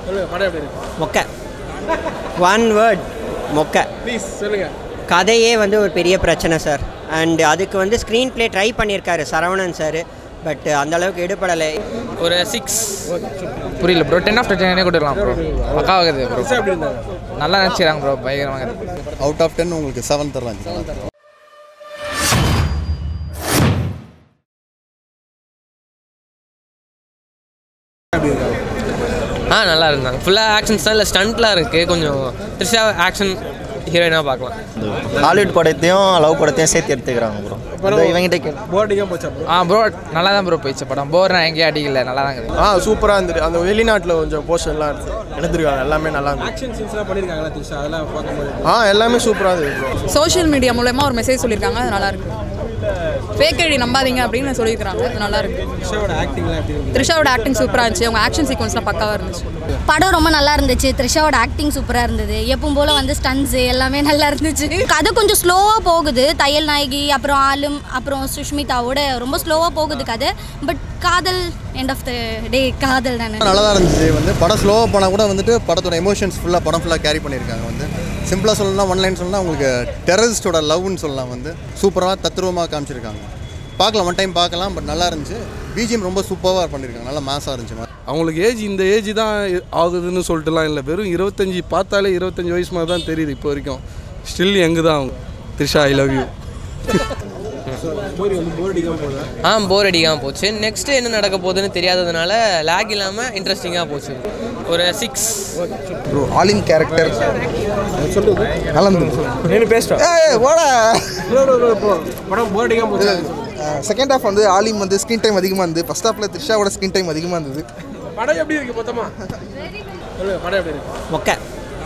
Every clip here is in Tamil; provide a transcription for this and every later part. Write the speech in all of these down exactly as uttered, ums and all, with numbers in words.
மொக்க. ஒன் வேர்ட் மொக்க. ப்ளீஸ் சொல்லுங்க. கதையே வந்து ஒரு பெரிய பிரச்சனை சார். அண்ட் அதுக்கு வந்து ஸ்க்ரீன் ப்ளே ட்ரை பண்ணியிருக்காரு சரவணன் சார். பட் அந்த அளவுக்கு எடுப்படலை. ஒரு சிக்ஸ். புரியல ப்ரோ. டென் ஆஃப் டென்னே கொடுக்கலாம் ப்ரோ. பக்காவாகுது ப்ரோ. நல்லா நினச்சிக்கிறாங்க ப்ரோ. பயங்கரமாக. அவுட் ஆஃப் டென் உங்களுக்கு செவன் தரலாம். ஆ நல்லா இருந்தாங்க. ஃபுல்லாக ஆக்ஷன்ஸ் தான். இல்லை ஸ்டண்ட்லாம் இருக்குது. கொஞ்சம் த்ரிஷா ஆக்ஷன் ஹீரோயினாக பார்க்கலாம். ஹாலிவுட் படத்தையும் லவ் படத்தையும் சேர்த்து எடுத்துக்கிறாங்க ப்ரோ. இவங்கிட்ட போர்டிங்காக போச்சா ப்ரோ? ஆ ப்ரோ நல்லா தான் ப்ரோ போயிடுச்சு படம். போர் நான் எங்கேயும் அடிக்கல. நல்லா தான் இருக்குது. ஆ சூப்பராக இருந்துட்டு. அந்த வெளிநாட்டில் கொஞ்சம் போர்ஷன்லாம் எடுத்து எடுத்துருக்காங்க. எல்லாமே நல்லா இருந்துச்சு. ஆக்ஷன் சீன்ஸ்லாம் பண்ணியிருக்காங்களா த்ரிஷா? அதெல்லாம் பார்க்கும்போது ஆ எல்லாமே சூப்பராக இருந்தது ப்ரோ. சோஷியல் மீடியா மூலமாக ஒரு மெசேஜ் சொல்லியிருக்காங்க. அது நல்லா இருக்கு. ஃபேக் ஐடி நம்பாதீங்க அப்படின்னு சொல்லியிருக்காங்க. அது நல்லா இருக்கு. த்ரிஷாவோட ஆக்டிங்லாம் எப்படி இருக்கு? த்ரிஷாவோட ஆக்டிங் சூப்பராக இருந்துச்சு. அவங்க ஆக்ஷன் சீக்வன்ஸ்லாம் பக்காவாக இருந்துச்சு. படம் ரொம்ப நல்லா இருந்துச்சு. த்ரிஷாவோட ஆக்டிங் சூப்பராக இருந்தது. எப்பவும் போல் வந்து ஸ்டன்ஸு எல்லாமே நல்லா இருந்துச்சு. கதை கொஞ்சம் ஸ்லோவாக போகுது. தையல் நாயகி அப்புறம் ஆலும் அப்புறம் சுஷ்மிதாவோட ரொம்ப ஸ்லோவாக போகுது கதை. பட் காதல் எண்ட் ஆஃப் த டே காதல் தானே. நல்லா தான் இருந்துச்சு. வந்து படம் ஸ்லோவாக போனால் கூட வந்துட்டு படத்தோட எமோஷன்ஸ் ஃபுல்லாக படம் ஃபுல்லாக கேரி பண்ணியிருக்காங்க. வந்து சிம்பிளாக சொல்லலாம், ஒன் லைன் சொல்லலாம், உங்களுக்கு டெரரிஸ்டோட லவ்னு சொல்லலாம். வந்து சூப்பராக தத்ரூபமாக காமிச்சிருக்காங்க. பார்க்கலாம், ஒன் டைம் பார்க்கலாம். பட் நல்லா இருந்துச்சு. பிஜிஎம் ரொம்ப சூப்பராக பண்ணியிருக்காங்க. நல்லா மாசாக இருந்துச்சு. அவங்களுக்கு ஏஜ் இந்த ஏஜ் தான் ஆகுதுன்னு சொல்லிட்டுலாம் இல்லை. வெறும் இருபத்தஞ்சி பார்த்தாலே இருபத்தஞ்சி வயசு மாதிரி தான் தெரியுது இப்போ வரைக்கும். ஸ்டில் எங்கு தான் அவங்க. Trisha I love you. ஆ போர் அடிக்காமல் போச்சு. நெக்ஸ்ட்டு என்ன நடக்க போகுதுன்னு தெரியாததுனால லேக் இல்லாமல் இன்ட்ரெஸ்டிங்காக போச்சு. ஒரு சிக்ஸ். ப்ரோ ஆலின் கேரக்டர் சொல்லுங்க. நல்லா இருந்துச்சு. என்ன பேஸ்டா? ஏய் போடா. படம் போர் அடிக்காமல் போச்சு. செகண்ட் ஹாஃப் வந்து ஆலிம் வந்து ஸ்க்ரீன் டைம் அதிகமாக இருந்தது. ஃபர்ஸ்ட் ஹாஃபில் த்ரிஷாவோட ஸ்க்ரீன் டைம் அதிகமாக இருந்தது. படம் எப்படி இருக்கு மொத்தமா? சொல்லுங்க. படம் எப்படி இருக்கு? மொக்க.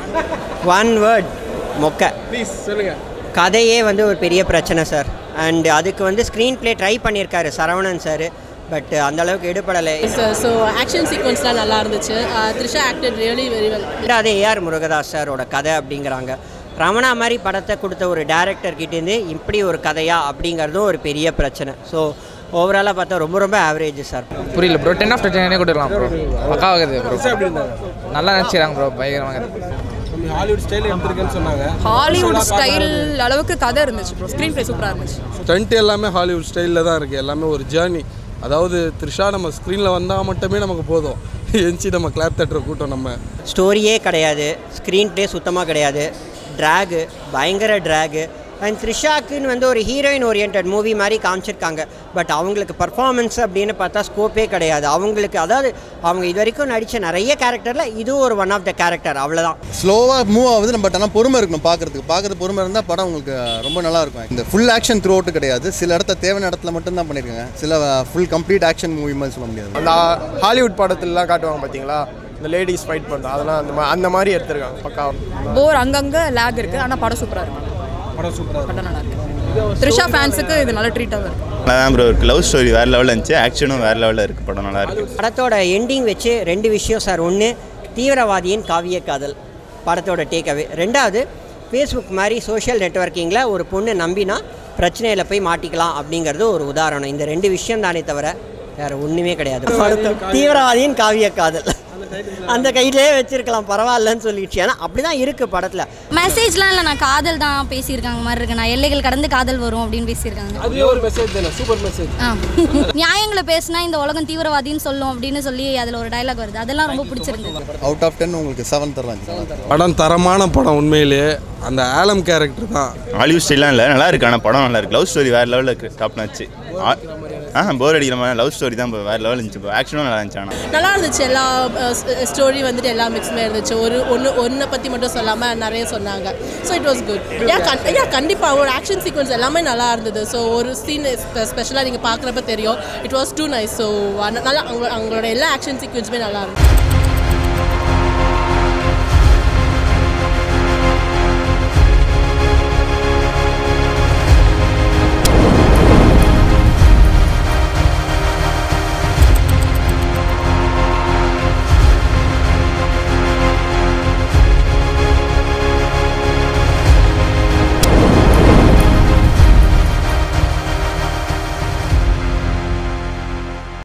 ஒன் வேர்ட் மொக்க. ப்ளீஸ் சொல்லுங்க. கதையே வந்து ஒரு பெரிய பிரச்சனை சார். அண்ட் அதுக்கு வந்து ஸ்க்ரீன் ப்ளே ட்ரை பண்ணியிருக்காரு சரவணன் சார். பட் அந்த அளவுக்கு எடுப்படலை. ஸோ ஆக்ஷன் சீக்வன்ஸ்லாம் நல்லா இருந்துச்சு. Trisha acted really very well. அதே ஏஆர் முருகதாஸ் சாரோட கதை அப்படிங்கிறாங்க. ரமணா மாதிரி படத்தை கொடுத்த ஒரு டேரக்டர்கிட்டேருந்து இப்படி ஒரு கதையா அப்படிங்கிறதும் ஒரு பெரிய பிரச்சனை. ஸோ ஓவராலாக பார்த்தா ரொம்ப ரொம்ப ஆவரேஜ் சார். புரியல ப்ரோ. டென் ஆஃப் டென்னே கொடுக்கலாம் ப்ரோ. பக்காவாகுது ப்ரோ. நல்லா நினச்சிக்கிறாங்க ப்ரோ. பயங்கரமாக. ஹாலிவுட் ஸ்டைல் எடுத்துருக்கேன்னு சொன்னாங்க. ஹாலிவுட் ஸ்டைல் அளவுக்கு கதை இருந்துச்சு ப்ரோ. ஸ்க்ரீன் ப்ளே சூப்பராக இருந்துச்சு. ஸ்டண்ட் எல்லாமே ஹாலிவுட் ஸ்டைலில் தான் இருக்குது. எல்லாமே ஒரு ஜேர்னி. அதாவது த்ரிஷா நம்ம ஸ்க்ரீனில் வந்தால் மட்டுமே நமக்கு போதும். எஞ்சி நம்ம கிளாப் தட்டுற கூட்டம். நம்ம ஸ்டோரியே கிடையாது. ஸ்க்ரீன் ப்ளே சுத்தமாக கிடையாது. ட்ராகு பயங்கர ட்ராகு. அண்ட் த்ரிஷாக்குன்னு வந்து ஒரு ஹீரோயின் ஓரியன்ட் மூவி மாதிரி காமிச்சிருக்காங்க. பட் அவங்களுக்கு பர்ஃபார்மன்ஸ் அப்படின்னு பார்த்தா ஸ்கோப்பே கிடையாது அவங்களுக்கு. அதாவது அவங்க இது வரைக்கும் நடித்த நிறைய கேரக்டரில் இது ஒரு ஒன் ஆஃப் த கேரக்டர். அவ்வளோதான். ஸ்லோவாக மூவ் ஆகுது. பட் ஆனால் பொறுமை இருக்கணும் பார்க்குறதுக்கு. பார்க்குறது பொறுமை இருந்தால் படம் உங்களுக்கு ரொம்ப நல்லா இருக்கும். இந்த ஃபுல் ஆக்ஷன் த்ரூ அவுட் கிடையாது. சில இடத்த தேவையான இடத்துல மட்டும்தான் பண்ணியிருக்காங்க. சில ஃபுல் கம்ப்ளீட் ஆக்ஷன் மூவி மாதிரி சொல்ல முடியாது. அந்த ஹாலிவுட் படத்துலலாம் காட்டுவாங்க பார்த்தீங்களா, இந்த லேடிஸ் ஃபைட் பண்ணுறோம். அதெல்லாம் அந்த மாதிரி அந்த மாதிரி எடுத்துருக்காங்க. பக்கா போர் அங்கங்கே லேக் இருக்குது. ஆனால் படம் சூப்பராக இருக்குது. படம் சூப்பராக படம் நல்லா இருக்கு. த்ரிஷா ஃபேன்ஸுக்கு இது நல்ல ட்ரீட்டாக இருக்குது. நல்லா தான் ப்ரோ இருக்குது. லவ் ஸ்டோரி வேறு லெவலில் இருந்துச்சு. ஆக்ஷனும் வேறு லெவலில் இருக்குது. படம் நல்லா இருக்குது. படத்தோட எண்டிங் வச்சு ரெண்டு விஷயம் சார். ஒன்று தீவிரவாதியின் காவிய காதல் படத்தோட டேக்அவே. ரெண்டாவது ஃபேஸ்புக் மாதிரி சோஷியல் நெட்வொர்க்கிங்கில் ஒரு பொண்ணு நம்பினா பிரச்சனையில் போய் மாட்டிக்கலாம் அப்படிங்கிறது ஒரு உதாரணம். இந்த ரெண்டு விஷயம் தானே தவிர வேறு ஒன்றுமே கிடையாது. தீவிரவாதியின் காவிய காதல் அந்த கையிலே வச்சிருக்கலாம் பரவாயில்லன்னு சொல்லிடுச்சு. ஏன்னா அப்படி தான் இருக்குது படத்தில். மெசேஜ்லாம் இல்லை, நான் காதல் தான் பேசியிருக்காங்க மாதிரி இருக்கு. நான் எல்லைகள் கடந்து காதல் வரும் அப்படின்னு பேசியிருக்காங்க. அதுவே ஒரு மெசேஜ் தானே. Super message. ஆ நியாயங்களை பேசினா இந்த உலகம் தீவிரவாதின்னு சொல்லும் அப்படின்னு சொல்லி அதில் ஒரு டைலாக் வருது. அதெல்லாம் ரொம்ப பிடிச்சிருந்தது. அவுட் ஆஃப் டென் உங்களுக்கு செவன் தரலாம். படம் தரமான படம். உண்மையிலேயே அந்த ஆலம் கேரக்டர் தான். ஹாலிவுட் ஸ்டைலாம் இல்லை, நல்லா இருக்குது. ஆனால் படம் நல்லா இருக்குது. லவ் ஸ்டோரி வேறு லெவலில் இருக்குது. Top notch. ஆ போர் அடிக்கிற மாதிரி லவ் ஸ்டோரி தான் வேறு லெவலில் இருந்துச்சு. ஆக்ஷனும் நல்லா இருந்துச்சு. ஆனால் நல்லா இருந்துச்சு. எல்லா ஸ்டோரி வந்துட்டு எல்லா மிக்ஸ்மே இருந்துச்சு. ஒரு ஒன்று ஒன்றை பற்றி மட்டும் சொல்லாமல் நிறைய சொன்னாங்க. So it was good. Yeah கண் யா கண்டிப்பாக ஒரு ஆக்ஷன் சீக்வன்ஸ் எல்லாமே நல்லா இருந்தது. ஸோ ஒரு சீன் ஸ்பெஷலாக நீங்கள் பார்க்குறப்ப தெரியும். It was too nice. So நல்லா அவங்க அவங்களோட எல்லா ஆக்ஷன் சீக்வன்ஸுமே நல்லா இருந்துச்சு.